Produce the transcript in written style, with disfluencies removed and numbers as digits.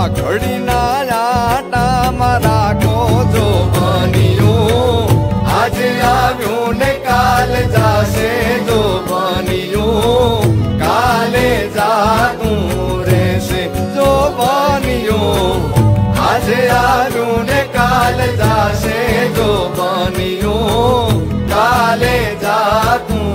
घड़ी ना आटा मारा को जो बनियो आज आव्यो ने काल जासे जो बनियो काले जातू रे से जो बनियो आज आव्यो ने काल जासे जो बनियो काले जातू